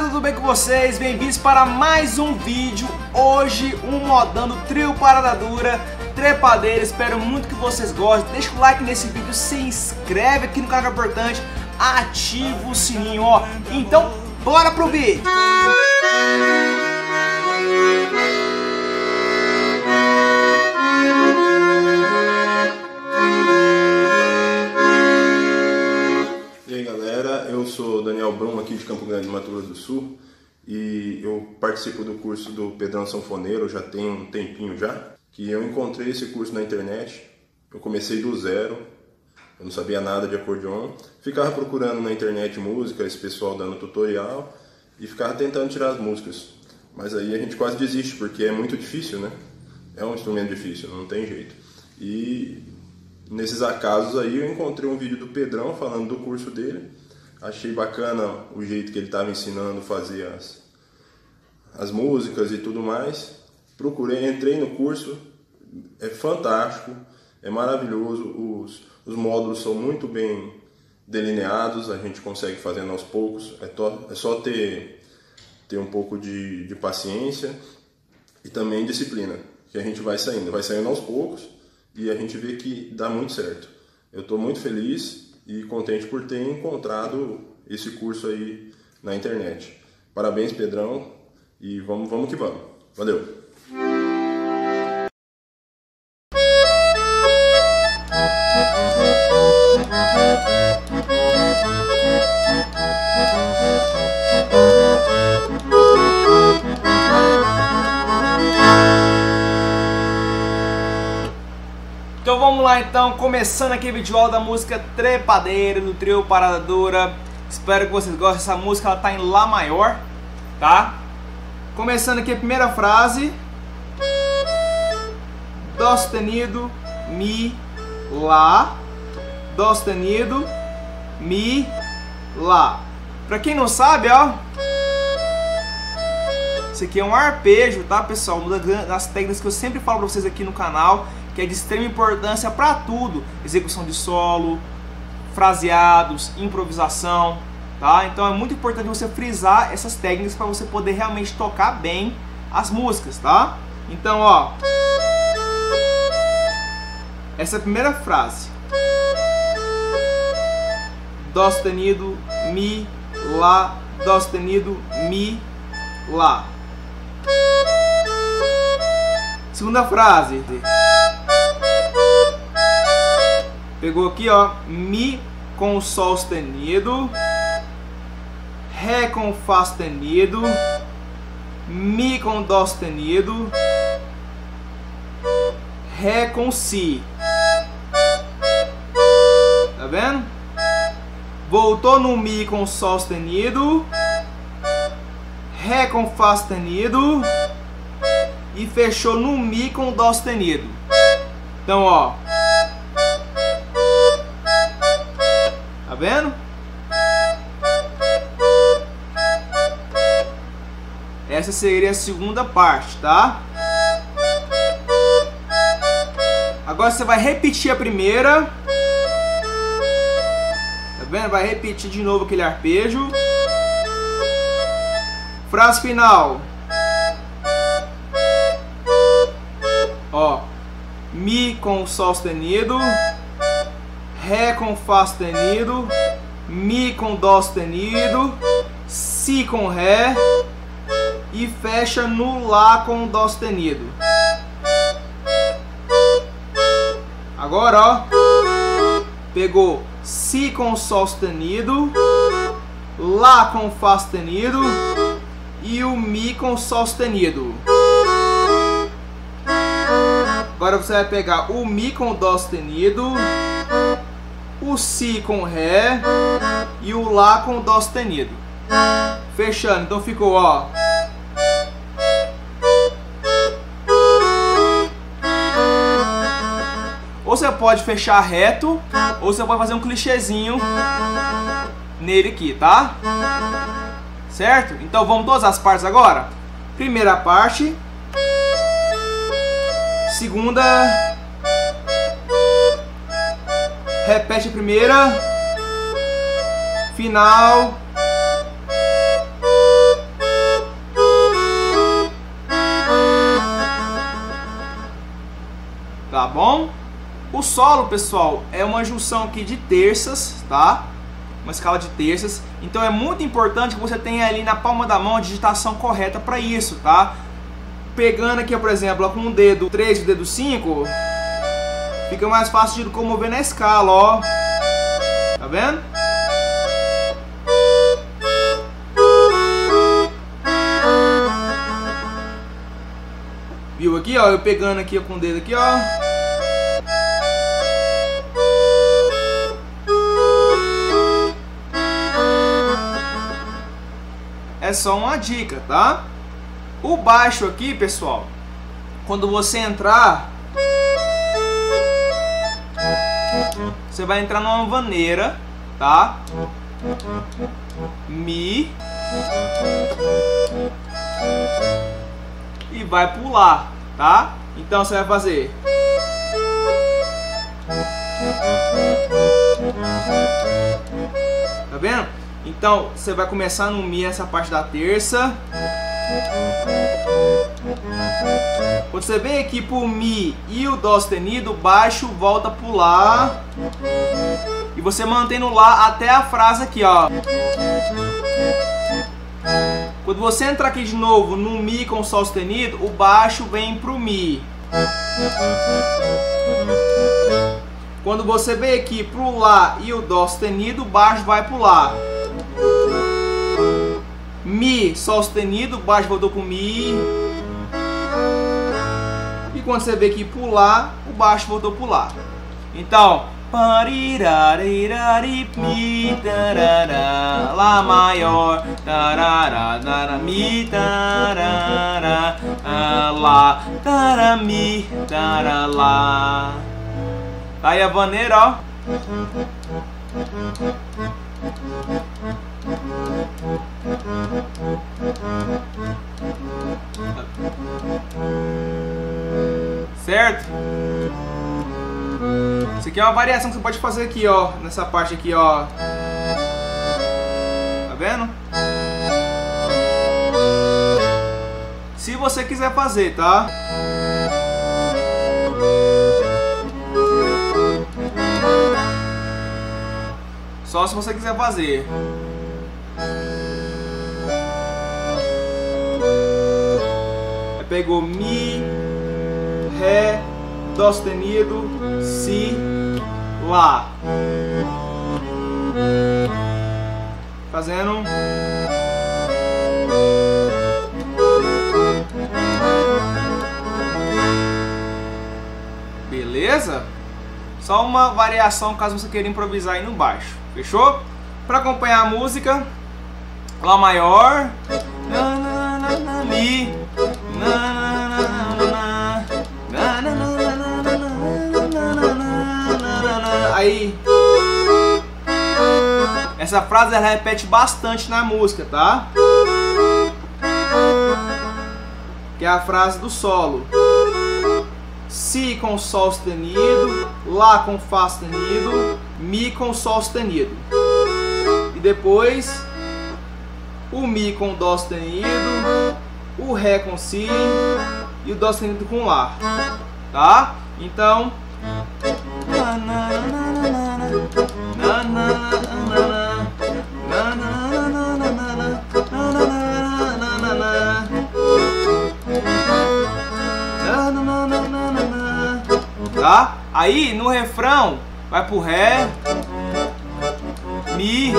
tudo bem com vocês? Bem-vindos para mais um vídeo. Hoje um modando trio parada dura, trepadeira. Espero muito que vocês gostem. Deixa o like nesse vídeo, se inscreve aqui no canal, que é importante, ativa o sininho, ó. Então, bora pro vídeo. Eu sou Daniel Brum, aqui de Campo Grande, Mato Grosso do Sul, e eu participo do curso do Pedrão Sanfoneiro já tem um tempinho já, que eu encontrei esse curso na internet. Eu comecei do zero, eu não sabia nada de acordeon, ficava procurando na internet música, esse pessoal dando tutorial, e ficava tentando tirar as músicas. Mas aí a gente quase desiste, porque é muito difícil, né? É um instrumento difícil, não tem jeito. E nesses acasos aí eu encontrei um vídeo do Pedrão falando do curso dele. Achei bacana o jeito que ele estava ensinando a fazer as músicas e tudo mais. Procurei, entrei no curso, é fantástico, é maravilhoso, os módulos são muito bem delineados, a gente consegue fazendo aos poucos, é só ter um pouco de paciência e também disciplina, que a gente vai saindo aos poucos e a gente vê que dá muito certo. Eu estou muito feliz e contente por ter encontrado esse curso aí na internet. Parabéns, Pedrão, e vamos que vamos. Valeu! Então vamos lá, então, começando aqui o vídeo aula da música Trepadeira, do trio Parada Dura. Espero que vocês gostem dessa música, ela tá em Lá maior, tá? Começando aqui a primeira frase: Dó sustenido, Mi, Lá. Dó sustenido, Mi, Lá. Pra quem não sabe, ó, isso aqui é um arpejo, tá, pessoal? Uma das técnicas que eu sempre falo pra vocês aqui no canal, que é de extrema importância para tudo: execução de solo, fraseados, improvisação, tá? Então é muito importante você frisar essas técnicas para você poder realmente tocar bem as músicas, tá? Então, ó, essa é a primeira frase: Dó sustenido, Mi, Lá. Dó sustenido, Mi, Lá. Segunda frase: pegou aqui, ó, Mi com Sol sustenido, Ré com Fá sustenido, Mi com Dó sustenido, Ré com Si. Tá vendo? Voltou no Mi com Sol sustenido, Ré com Fá sustenido e fechou no Mi com Dó sustenido. Então, ó, tá vendo? Essa seria a segunda parte, tá? Agora você vai repetir a primeira. Tá vendo? Vai repetir de novo aquele arpejo. Frase final. Ó, Mi com Sol sustenido, Ré com Fá sustenido, Mi com Dó sustenido, Si com Ré e fecha no Lá com Dó sustenido. Agora, ó, pegou Si com Sol sustenido, Lá com Fá sustenido e o Mi com Sol sustenido. Agora você vai pegar o Mi com Dó sustenido, o Si com Ré e o Lá com Dó sustenido. Fechando, então ficou, ó, ou você pode fechar reto, ou você pode fazer um clichêzinho nele aqui, tá? Certo? Então vamos todas as partes agora? Primeira parte, segunda, repete a primeira, final, tá bom? O solo, pessoal, é uma junção aqui de terças, tá? Uma escala de terças. Então é muito importante que você tenha ali na palma da mão a digitação correta para isso, tá? Pegando aqui, por exemplo, ó, com o dedo 3 e o dedo 5, fica mais fácil de locomover na escala, ó. Tá vendo? Viu aqui, ó? Eu pegando aqui ó, com o dedo aqui, ó. É só uma dica, tá? O baixo aqui, pessoal, quando você entrar, você vai entrar numa vaneira, tá? Mi e vai pular, tá? Então você vai fazer tá vendo? Então você vai começar no Mi, essa parte da terça. Quando você vem aqui pro Mi e o Dó sustenido, o baixo volta pro Lá. E você mantém no Lá até a frase aqui, ó. Quando você entrar aqui de novo no Mi com Sol sustenido, o baixo vem pro Mi. Quando você vem aqui pro Lá e o Dó sustenido, o baixo vai pro Lá. Mi, Sol sustenido, baixo voltou pro Mi. E quando você vê aqui pro Lá, o baixo voltou pro Lá. Então, mi, tarará, Lá maior, tarará, mi, tarará, Lá, tarará, mi, tarará, Lá. Tá aí a vaneira, ó. Certo? Isso aqui é uma variação que você pode fazer aqui, ó, nessa parte aqui, ó. Tá vendo? Se você quiser fazer, tá? Só se você quiser fazer. Aí pegou Mi, Ré, Dó sustenido, Si, Lá. Fazendo. Beleza? Só uma variação caso você queira improvisar aí no baixo. Fechou? Para acompanhar a música, Lá maior, Mi, aí essa frase ela repete bastante na música, tá? Que é a frase do solo. Si com Sol sustenido, Lá com Fá sustenido, Mi com Sol sustenido. E depois o Mi com Dó sustenido, o Ré com Si e o Dó sustenido com Lá. Tá? Então tá? Aí no refrão vai pro Ré, Mi,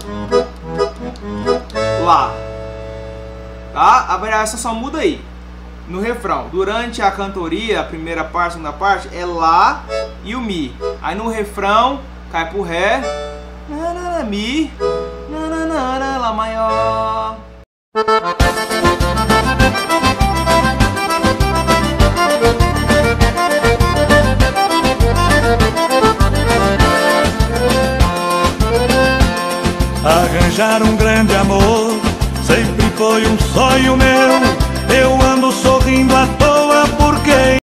Lá. Tá? A variação só muda aí no refrão. Durante a cantoria, a primeira parte, a segunda parte é Lá e o Mi. Aí no refrão cai pro Ré, Mi, Lá maior. Arranjar um grande amor sempre foi um sonho meu.